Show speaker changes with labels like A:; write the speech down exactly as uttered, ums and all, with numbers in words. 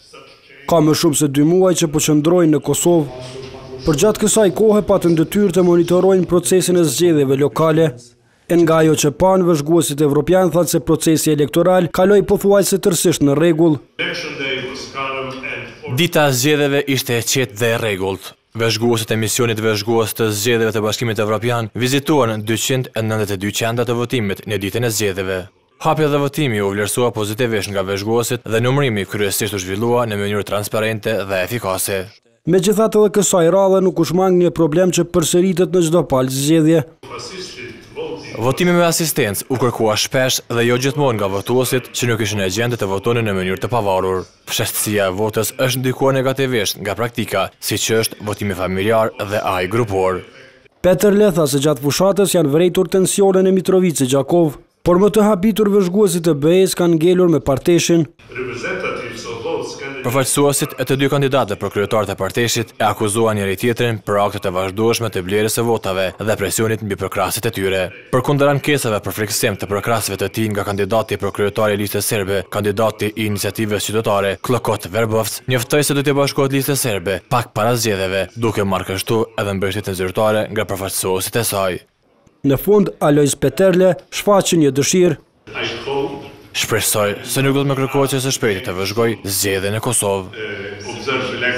A: Ka më shumë se dy muaj që po qëndrojnë në Kosovë. Përgjatë kësaj kohe patën detyrë të monitorojnë procesin e zgjedhjeve lokale. E nga ajo që panë, vëzhguesit evropian thanë se procesi elektoral kaloi pothuajse tërësisht në rregull.
B: Dita e zgjedhjeve ishte e qetë dhe e rregullt. Vëzhguesit e misionit vëzhgues të zgjedhjeve të Bashkimit Evropian vizituan dyqind e nëntëdhjetë e dy qendra të votimit në ditën e zgjedhjeve. Hapja dhe votimi u vlerësua pozitivisht nga vëzhguesit dhe numërimi kryesisht u zhvillua në mënyrë transparente dhe efikase.
A: Megjithatë edhe kësaj radhe nuk u shmang një problem që përsëritet në çdo palë zgjedhje.
B: Votimi me asistencë u kërkua shpesh dhe jo gjithmonë nga votuesit që nuk ishin në gjendje të votonin në mënyrë të pavarur. Fshehtësia e votës është ndikuar negativisht nga praktika, siç është votimi familjar dhe ai grupor.
A: Peterle tha se gjatë fushatës janë vërejtur tensione në Mitrovici Gjakov, por më të habitur vëzhguesit të B E-s kanë ngelur me Parteshin.
B: Përfaqësuesit e të dy kandidatëve për kryetarët e Parteshit e akuzuan njëri tjetrin për aktet e vazhdueshme të blerjes së votave dhe presionit mbi përkrasit e tyre. Përkundër ankesave për frikësim të përkrasjeve të tij nga kandidati për kryetari i listës serbe, kandidati i Iniciativës Qytetare, Klokot Verbovc, njoftoi se do të bashkohet listës serbe pak para zgjedhjeve, duke marrë kështu edhe mbështetjen zyrtare nga përfaqësuesit e saj.
A: Në fund, Alojz Peterle shfaqi një dëshirë.
B: Shpresoj se nuk do të më kërkohet që së shpejti të vëzhgoj zgjedhjen në Kosovë.